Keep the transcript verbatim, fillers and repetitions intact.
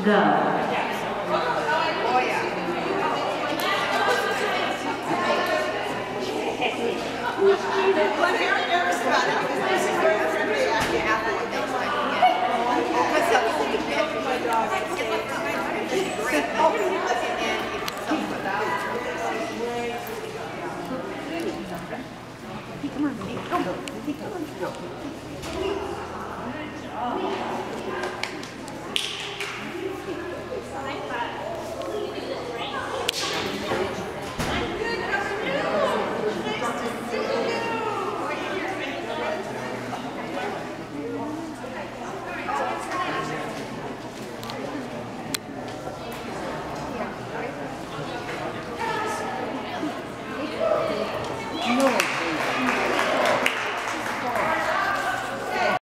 Go. I'm very nervous about it because this is very friendly at the apple and things like that. Because I was thinking that for my dog, it's great. Oh, and then something about it. Come on, come on, come on.